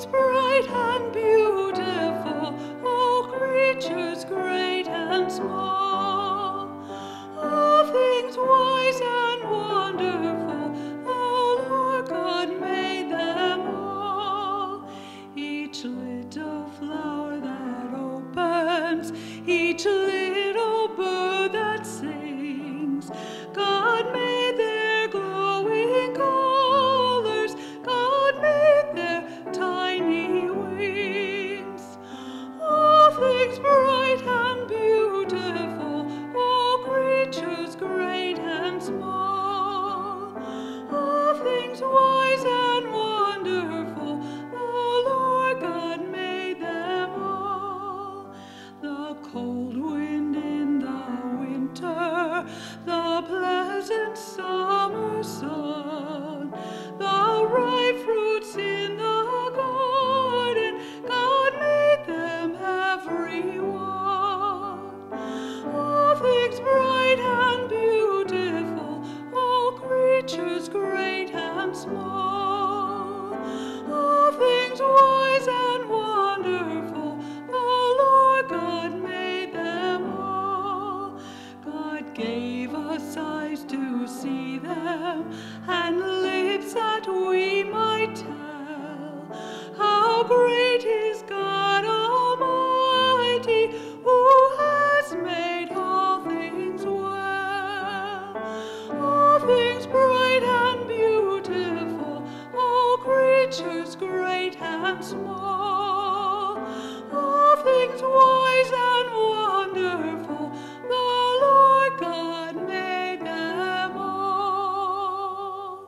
things bright and beautiful, all creatures great and small, all things wise and wonderful, the Lord God made them all. Each little flower that opens, each little bird that sings, God made their glowing colors, God made their tiny wings. All things bright and beautiful, all creatures great and small, all things wise and wonderful, the Lord God made them all. The cold wind in the winter, the pleasant summer sun, the ripe fruits in the garden, God made them every one. All things bright and beautiful, all creatures great and small, all things wise and wonderful, the Lord God made them all. God gave us eyes to see them, and lips that we might tell how great is God Almighty, who has made all things well. All things bright and beautiful, all creatures great and small, all things wise and wonderful, the Lord God made them all.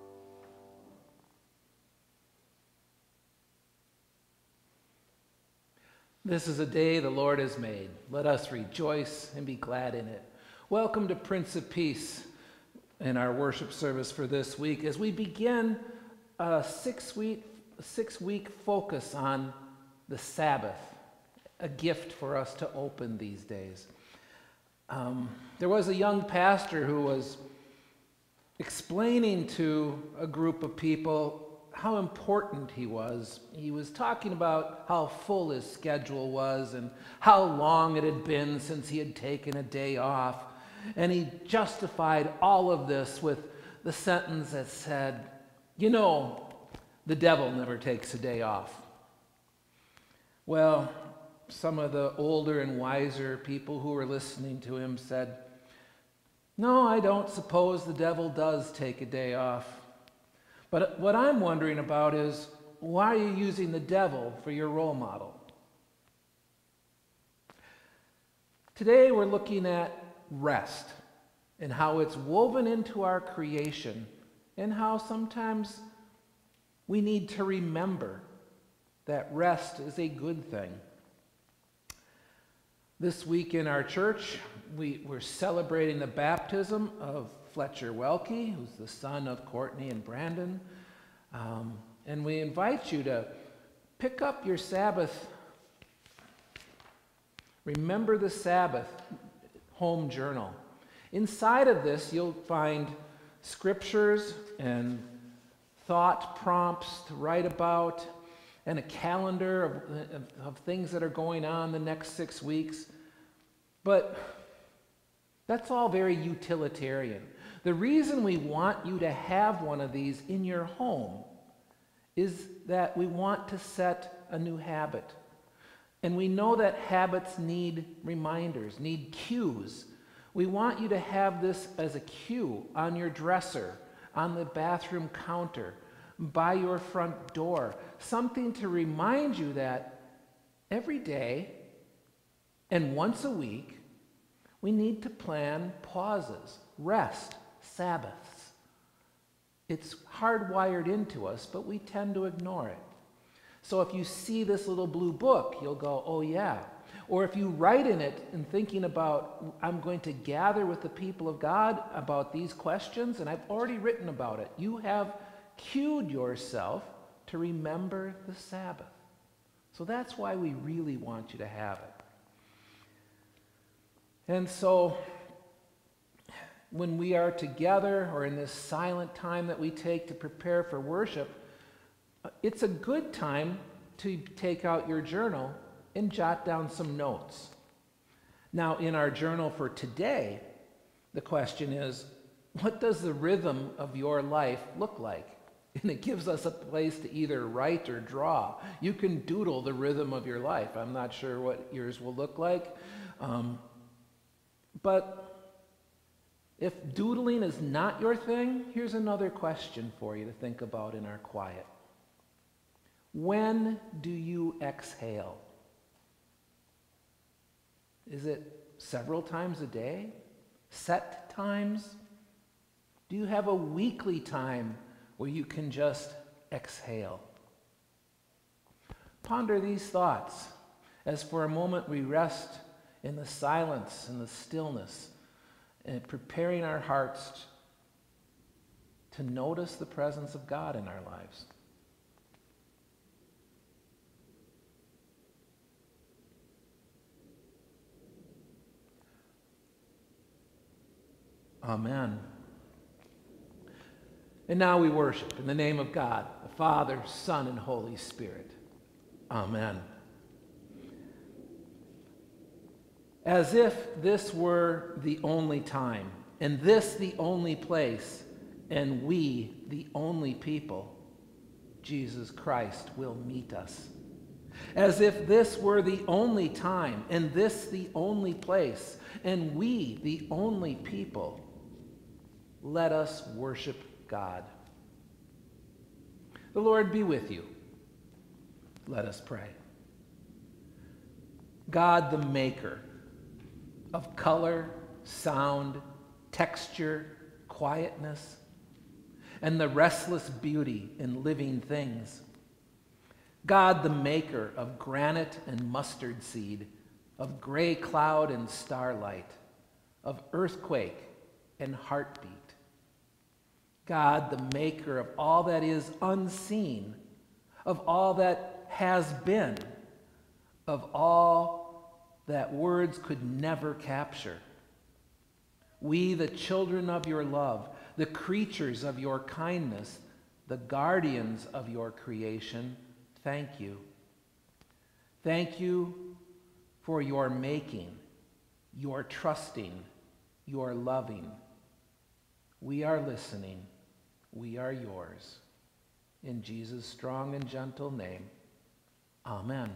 This is a day the Lord has made. Let us rejoice and be glad in it. Welcome to Prince of Peace in our worship service for this week as we begin a six-week focus on the Sabbath, a gift for us to open these days. There was a young pastor who was explaining to a group of people how important he was. He was talking about how full his schedule was and how long it had been since he had taken a day off. And he justified all of this with the sentence that said, "You know, the devil never takes a day off." Well, some of the older and wiser people who were listening to him said, "No, I don't suppose the devil does take a day off. But what I'm wondering about is, why are you using the devil for your role model?" Today we're looking at rest and how it's woven into our creation and how sometimes we need to remember that rest is a good thing. This week in our church, we're celebrating the baptism of Fletcher Welke, who's the son of Courtney and Brandon. And we invite you to pick up your Sabbath, Remember the Sabbath home journal. Inside of this, you'll find scriptures and thought prompts to write about and a calendar of things that are going on the next 6 weeks. But that's all very utilitarian. The reason we want you to have one of these in your home is that we want to set a new habit. And we know that habits need reminders, need cues. We want you to have this as a cue on your dresser, on the bathroom counter, by your front door, something to remind you that every day and once a week, we need to plan pauses, rest, Sabbaths. It's hardwired into us, but we tend to ignore it. So if you see this little blue book, you'll go, oh yeah. Or if you write in it and thinking about, I'm going to gather with the people of God about these questions, and I've already written about it, you have cued yourself to remember the Sabbath. So that's why we really want you to have it. And so when we are together or in this silent time that we take to prepare for worship, it's a good time to take out your journal and jot down some notes. Now, in our journal for today, the question is, what does the rhythm of your life look like? And it gives us a place to either write or draw. You can doodle the rhythm of your life. I'm not sure what yours will look like. But if doodling is not your thing, here's another question for you to think about in our quiet. When do you exhale? Is it several times a day? Set times? Do you have a weekly time where you can just exhale? Ponder these thoughts as for a moment we rest in the silence and the stillness and preparing our hearts to notice the presence of God in our lives. Amen. And now we worship in the name of God, the Father, Son, and Holy Spirit. Amen. As if this were the only time, and this the only place, and we the only people, Jesus Christ will meet us. As if this were the only time, and this the only place, and we the only people, let us worship God. The Lord be with you. Let us pray. God, the maker of color, sound, texture, quietness, and the restless beauty in living things. God, the maker of granite and mustard seed, of gray cloud and starlight, of earthquake and heartbeat. God, the maker of all that is unseen, of all that has been, of all that words could never capture. We, the children of your love, the creatures of your kindness, the guardians of your creation, thank you. Thank you for your making, your trusting, your loving. We are listening. We are yours. In Jesus' strong and gentle name, amen.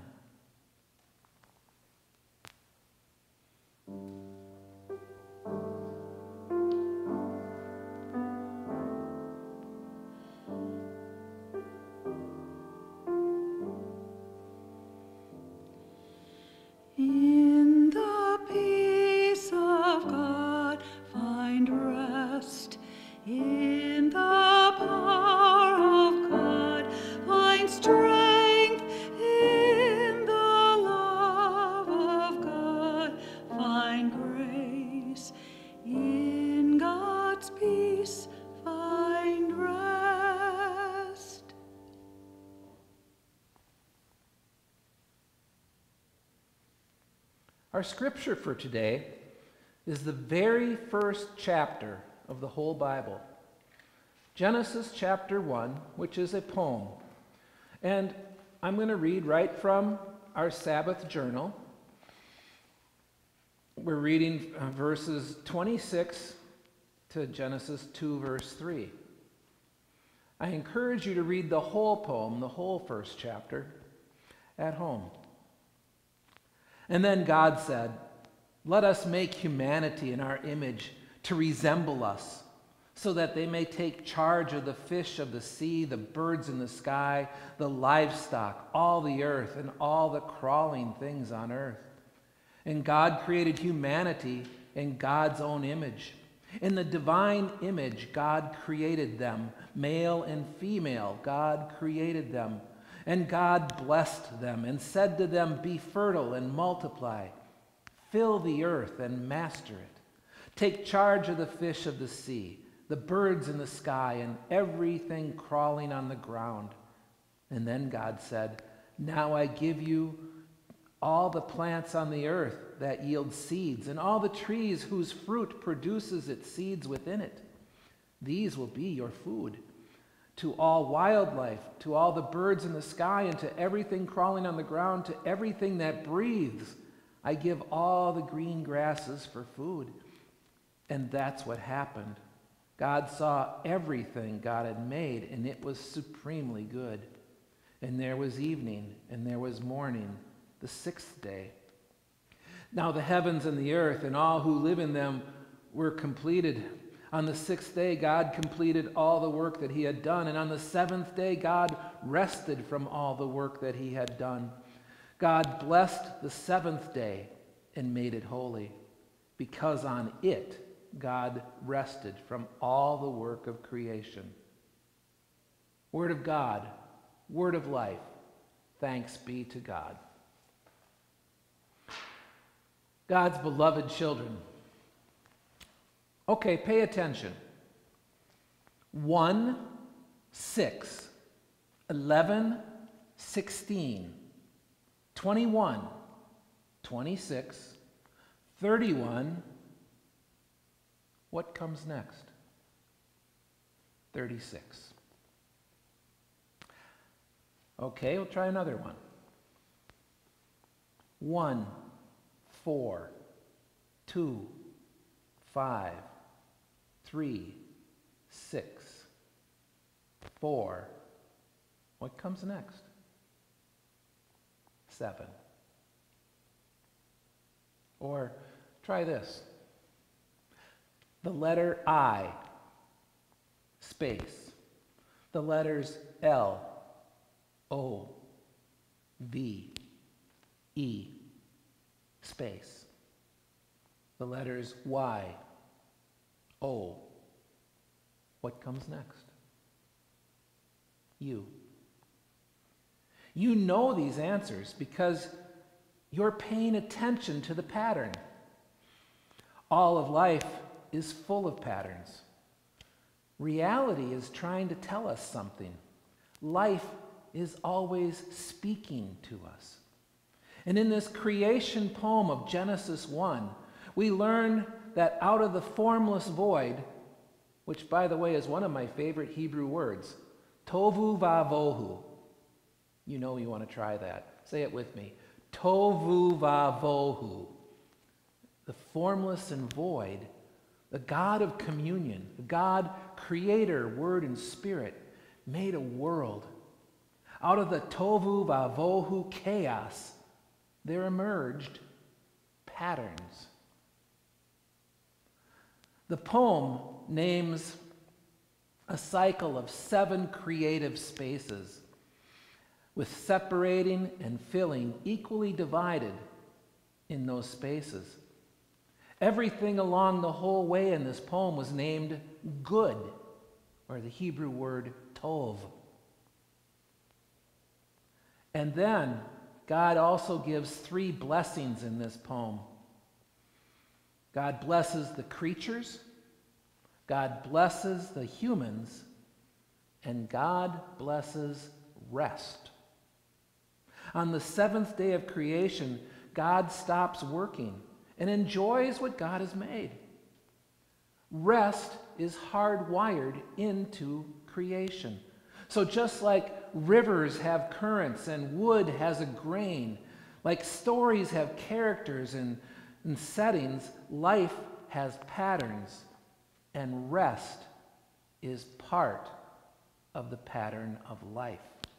In the peace of God, find rest. In the power of God, find strength. In the love of God, find grace. In God's peace, find rest. Our scripture for today is the very first chapter of the whole Bible. Genesis chapter 1, which is a poem. And I'm going to read right from our Sabbath journal. We're reading verses 26 to Genesis 2, verse 3. I encourage you to read the whole poem, the whole first chapter, at home. And then God said, "Let us make humanity in our image to resemble us, so that they may take charge of the fish of the sea, the birds in the sky, the livestock, all the earth, and all the crawling things on earth." And God created humanity in God's own image. In the divine image, God created them. Male and female, God created them. And God blessed them and said to them, "Be fertile and multiply. Fill the earth and master it. Take charge of the fish of the sea, the birds in the sky, and everything crawling on the ground." And then God said, "Now I give you all the plants on the earth that yield seeds, and all the trees whose fruit produces its seeds within it. These will be your food. to all wildlife, to all the birds in the sky, and to everything crawling on the ground, to everything that breathes. I give all the green grasses for food. And that's what happened. God saw everything God had made, and it was supremely good. And there was evening, and there was morning, the sixth day. Now the heavens and the earth and all who live in them were completed. On the sixth day, God completed all the work that he had done. And on the seventh day, God rested from all the work that he had done. God blessed the seventh day and made it holy, because on it God rested from all the work of creation. Word of God, word of life. Thanks be to God. God's beloved children. Okay, pay attention. 1, 6, 11, 16, 21, 26, 31. What comes next? 36. Okay, we'll try another one. 1, 4, 2, 5, 3, 6, 4. What comes next? 7. Or try this. The letter I, space. The letters L, O, V, E, space. The letters Y, O. What comes next? U. You know these answers because you're paying attention to the pattern. All of life is full of patterns. Reality is trying to tell us something. Life is always speaking to us. And in this creation poem of Genesis 1, we learn that out of the formless void, which by the way is one of my favorite Hebrew words, tovu vavohu. You know you want to try that. Say it with me. Tovu vavohu. The formless and void, the God of communion, the God, creator, word, and spirit, made a world. Out of the tovu vavohu chaos, there emerged patterns. The poem names a cycle of 7 creative spaces, with separating and filling equally divided in those spaces. Everything along the whole way in this poem was named good, or the Hebrew word tov. And then God also gives 3 blessings in this poem. God blesses the creatures, God blesses the humans, and God blesses rest. On the 7th day of creation, God stops working and enjoys what God has made. Rest is hardwired into creation. So just like rivers have currents and wood has a grain, like stories have characters and settings, life has patterns, and rest is part of the pattern of life.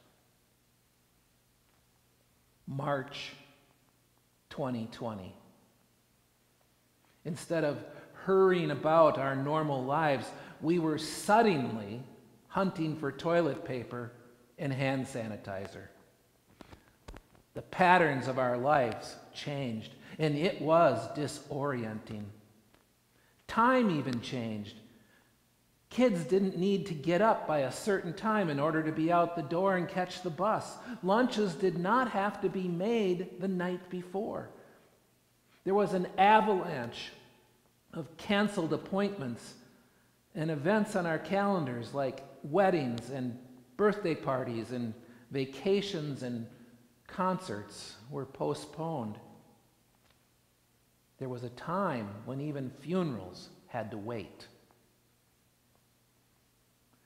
March 2020. Instead of hurrying about our normal lives, we were suddenly hunting for toilet paper and hand sanitizer. The patterns of our lives changed, and it was disorienting. Time even changed. Kids didn't need to get up by a certain time in order to be out the door and catch the bus. Lunches did not have to be made the night before. There was an avalanche of canceled appointments and events on our calendars, like weddings and birthday parties and vacations and concerts were postponed. There was a time when even funerals had to wait.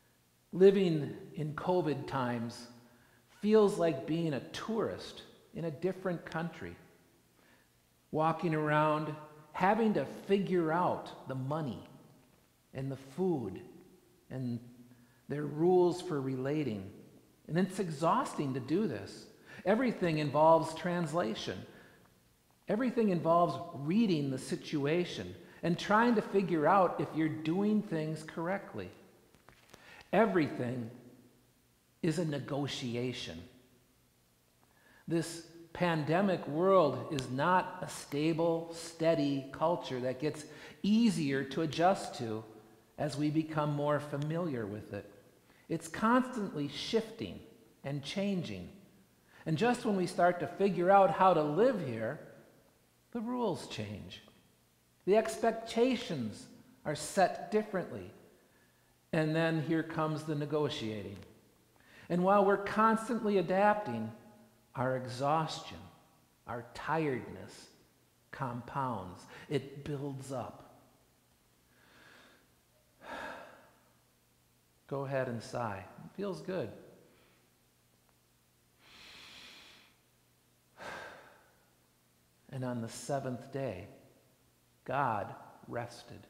Living in COVID times feels like being a tourist in a different country, walking around, having to figure out the money and the food and their rules for relating. And it's exhausting to do this. Everything involves translation. Everything involves reading the situation and trying to figure out if you're doing things correctly. Everything is a negotiation. This pandemic world is not a stable, steady culture that gets easier to adjust to as we become more familiar with it. It's constantly shifting and changing. And just when we start to figure out how to live here, the rules change. The expectations are set differently. And then here comes the negotiating. And while we're constantly adapting, our exhaustion, our tiredness compounds. It builds up. Go ahead and sigh. It feels good. And on the seventh day, God rested.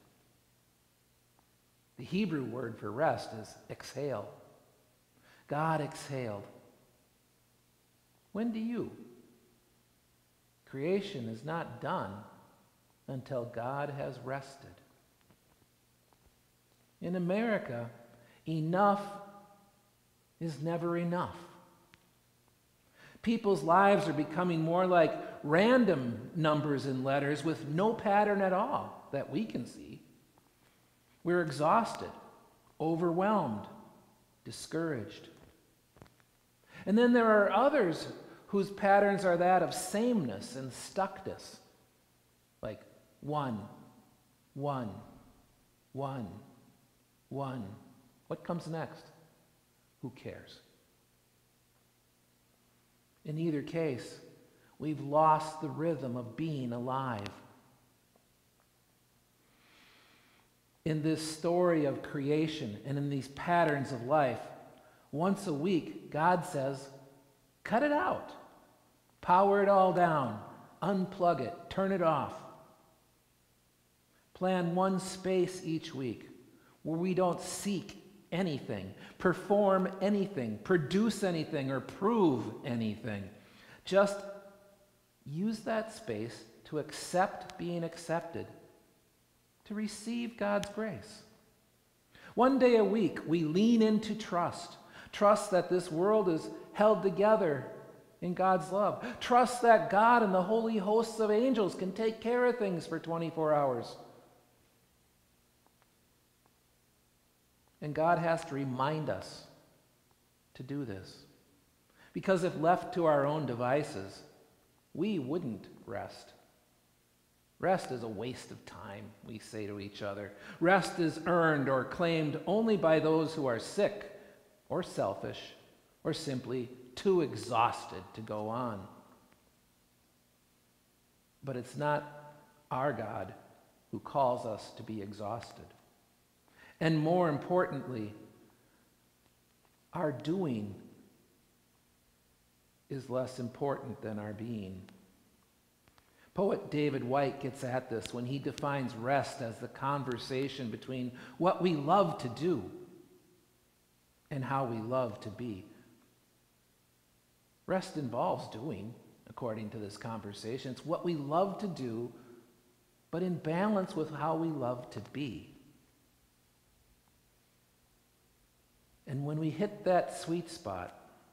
The Hebrew word for rest is exhale. God exhaled. When do you? Creation is not done until God has rested. In America, enough is never enough. People's lives are becoming more like random numbers and letters with no pattern at all that we can see. We're exhausted, overwhelmed, discouraged. And then there are others whose patterns are that of sameness and stuckness, like one. What comes next? Who cares? In either case, we've lost the rhythm of being alive. In this story of creation and in these patterns of life, once a week, God says, cut it out. Power it all down. Unplug it. Turn it off. Plan one space each week where we don't seek anything, perform anything, produce anything, or prove anything. Just use that space to accept being accepted, to receive God's grace. One day a week, we lean into trust. Trust that this world is held together in God's love. Trust that God and the holy hosts of angels can take care of things for 24 hours. And God has to remind us to do this. Because if left to our own devices, we wouldn't rest. Rest is a waste of time, we say to each other. Rest is earned or claimed only by those who are sick or selfish or simply too exhausted to go on. But it's not our God who calls us to be exhausted. And more importantly, our doing is less important than our being. Poet David White gets at this when he defines rest as the conversation between what we love to do and how we love to be. Rest involves doing, according to this conversation. It's what we love to do, but in balance with how we love to be. And when we hit that sweet spot,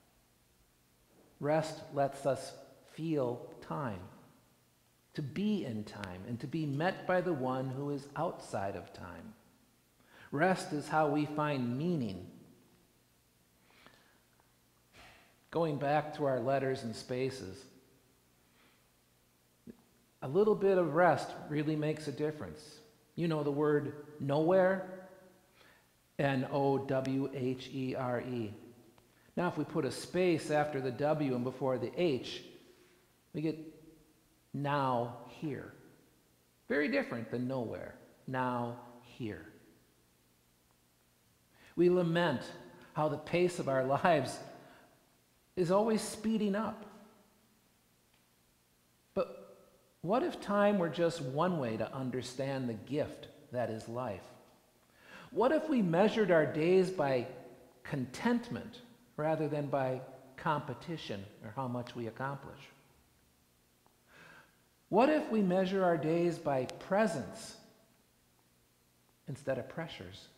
rest lets us feel time, to be in time, and to be met by the one who is outside of time. Rest is how we find meaning. Going back to our letters and spaces, a little bit of rest really makes a difference. You know the word nowhere? Nowhere. Now, if we put a space after the W and before the H, we get now here. Very different than nowhere. Now here. We lament how the pace of our lives is always speeding up. But what if time were just one way to understand the gift that is life? What if we measured our days by contentment rather than by competition or how much we accomplish? What if we measure our days by presence instead of pressures?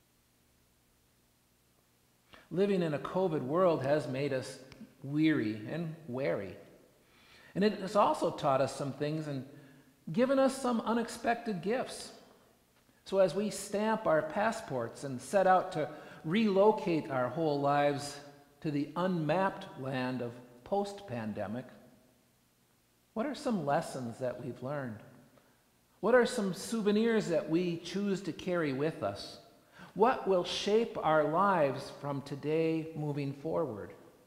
Living in a COVID world has made us weary and wary. And it has also taught us some things and given us some unexpected gifts. So as we stamp our passports and set out to relocate our whole lives to the unmapped land of post-pandemic, what are some lessons that we've learned? What are some souvenirs that we choose to carry with us? What will shape our lives from today moving forward?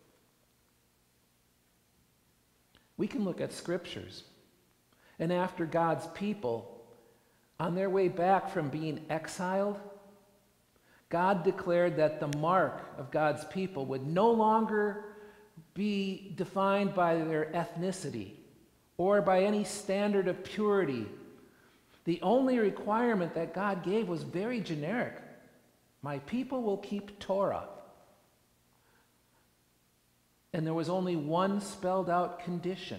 We can look at scriptures, and after God's people, on their way back from being exiled, God declared that the mark of God's people would no longer be defined by their ethnicity or by any standard of purity. The only requirement that God gave was very generic. My people will keep Torah. And there was only one spelled out condition.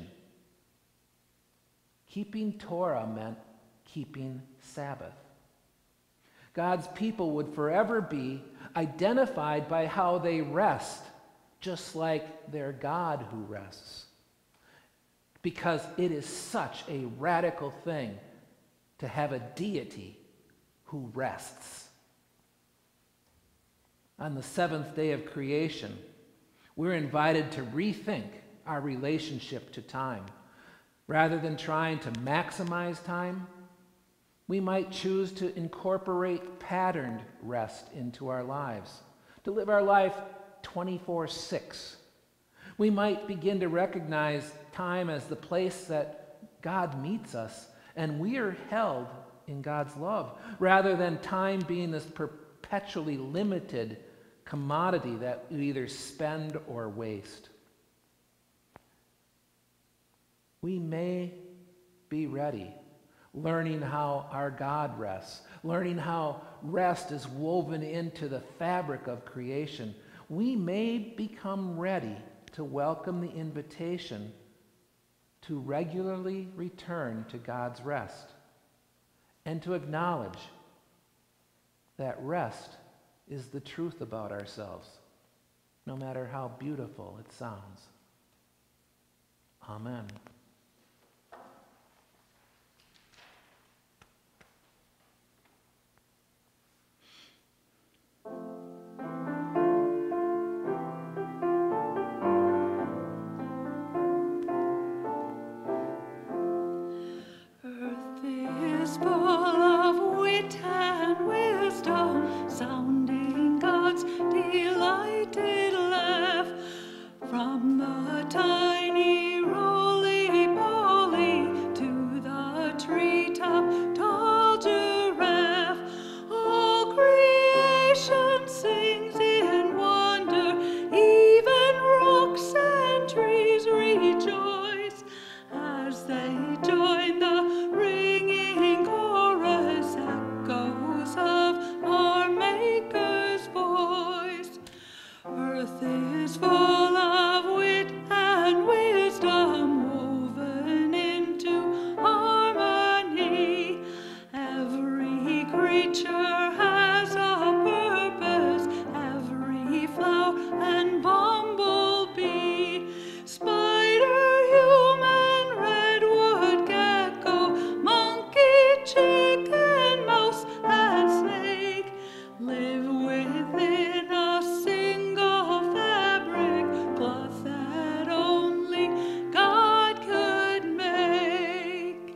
Keeping Torah meant keeping Sabbath. God's people would forever be identified by how they rest, just like their God who rests. Because it is such a radical thing to have a deity who rests. On the seventh day of creation, we're invited to rethink our relationship to time. Rather than trying to maximize time, we might choose to incorporate patterned rest into our lives, to live our life 24/6. We might begin to recognize time as the place that God meets us, and we are held in God's love, rather than time being this perpetually limited commodity that we either spend or waste. We may be ready, learning how our God rests, learning how rest is woven into the fabric of creation. We may become ready to welcome the invitation to regularly return to God's rest and to acknowledge that rest is the truth about ourselves, no matter how beautiful it sounds. Amen. Earth is full of wit and wisdom, sounding God's delighted laugh. From the tiny roly-poly to the treetop tall giraffe, all creation sings in wonder, even rocks and trees rejoice as they join the ringing chorus, echoes of our Maker's voice. Earth is full of wit and wisdom, woven into harmony. Every creature has a purpose, every flower and bumblebee, spider, human, redwood gecko, monkey, chicken, mouse, and snake live within a single fabric, cloth that only God could make.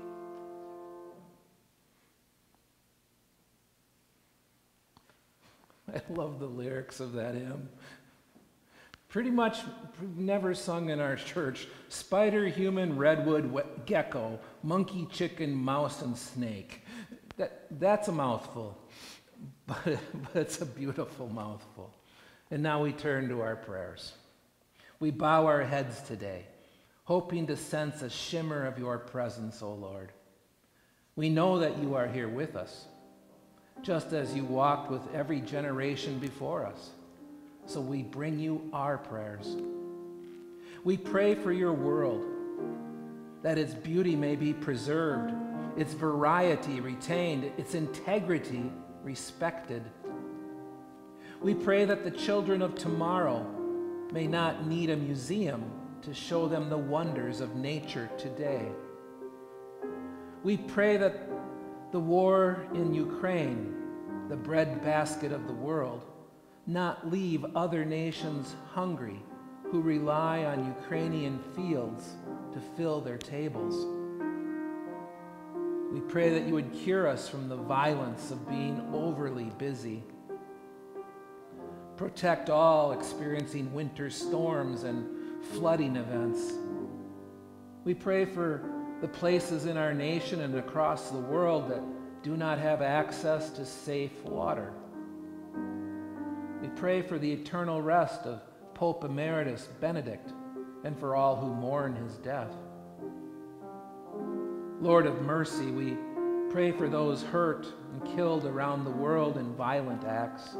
I love the lyrics of that hymn. Pretty much never sung in our church. Spider, human, redwood, gecko, monkey, chicken, mouse, and snake. That's a mouthful, but it's a beautiful mouthful. And now we turn to our prayers. We bow our heads today, hoping to sense a shimmer of your presence, O Lord. We know that you are here with us, just as you walked with every generation before us. So we bring you our prayers. We pray for your world, that its beauty may be preserved, its variety retained, its integrity respected. We pray that the children of tomorrow may not need a museum to show them the wonders of nature today. We pray that the war in Ukraine, the breadbasket of the world, not leave other nations hungry who rely on Ukrainian fields to fill their tables. We pray that you would cure us from the violence of being overly busy. Protect all experiencing winter storms and flooding events. We pray for the places in our nation and across the world that do not have access to safe water. We pray for the eternal rest of Pope Emeritus Benedict and for all who mourn his death. Lord of mercy, we pray for those hurt and killed around the world in violent acts.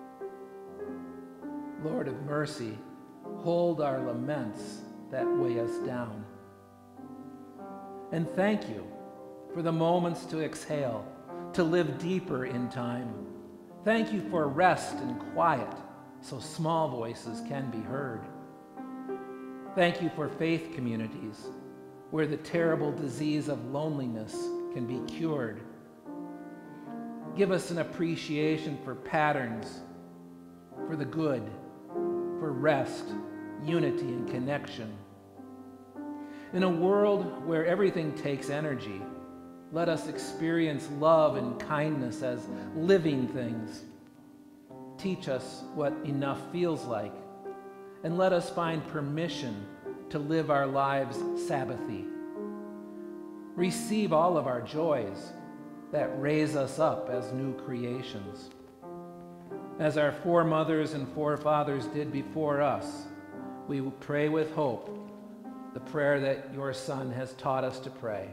Lord of mercy, hold our laments that weigh us down. And thank you for the moments to exhale, to live deeper in time. Thank you for rest and quiet, so small voices can be heard. Thank you for faith communities, where the terrible disease of loneliness can be cured. Give us an appreciation for patterns, for the good, for rest, unity, and connection. In a world where everything takes energy, let us experience love and kindness as living things. Teach us what enough feels like, and let us find permission to live our lives Sabbathy. Receive all of our joys that raise us up as new creations. As our foremothers and forefathers did before us, we will pray with hope the prayer that your Son has taught us to pray.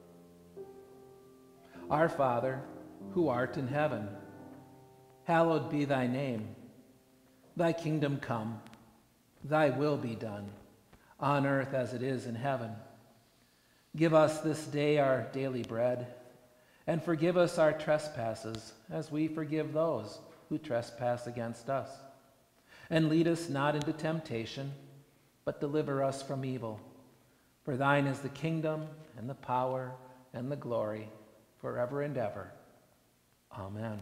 Our Father, who art in heaven, hallowed be thy name. Thy kingdom come, thy will be done, on earth as it is in heaven. Give us this day our daily bread, and forgive us our trespasses, as we forgive those who trespass against us. And lead us not into temptation, but deliver us from evil. For thine is the kingdom, and the power, and the glory, forever and ever. Amen.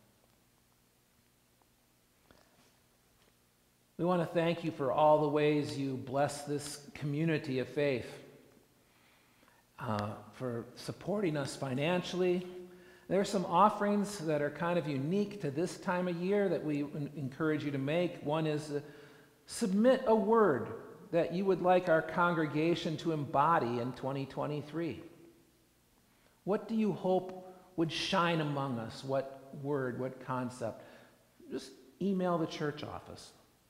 We want to thank you for all the ways you bless this community of faith, for supporting us financially. There are some offerings that are kind of unique to this time of year that we encourage you to make. One is submit a word that you would like our congregation to embody in 2023. What do you hope would shine among us? What word, what concept? Just email the church office.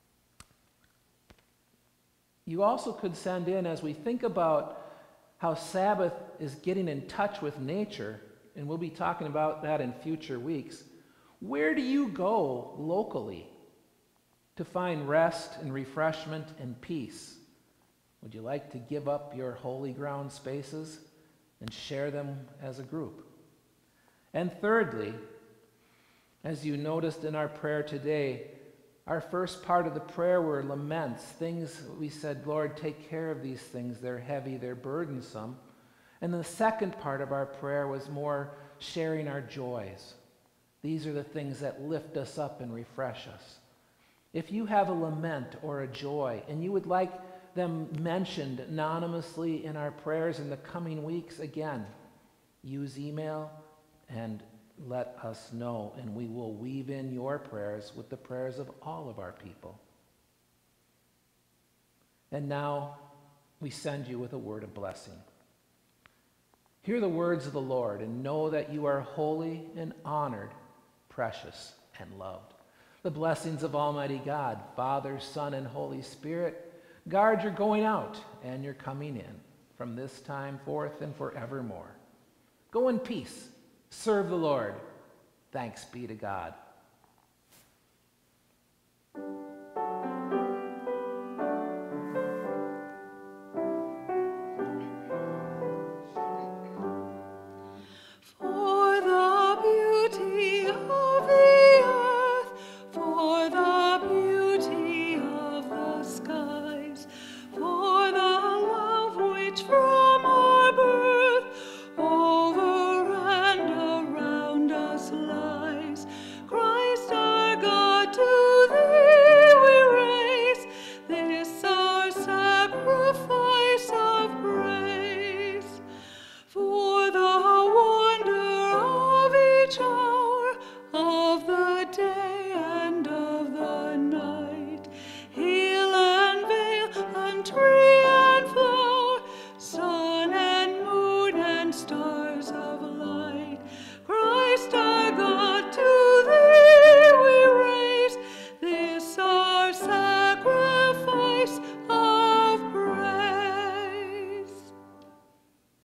You also could send in, as we think about how Sabbath is getting in touch with nature, and we'll be talking about that in future weeks, where do you go locally to find rest and refreshment and peace? Would you like to give up your holy ground spaces and share them as a group? And thirdly, as you noticed in our prayer today, our first part of the prayer were laments, things we said, Lord, take care of these things. They're heavy, they're burdensome. And the second part of our prayer was more sharing our joys. These are the things that lift us up and refresh us. If you have a lament or a joy and you would like them mentioned anonymously in our prayers in the coming weeks, again, use email and let us know, and we will weave in your prayers with the prayers of all of our people. And now we send you with a word of blessing. Hear the words of the Lord and know that you are holy and honored, precious and loved. The blessings of Almighty God, Father, Son, and Holy Spirit, guard your going out and your coming in from this time forth and forevermore. Go in peace. Serve the Lord. Thanks be to God.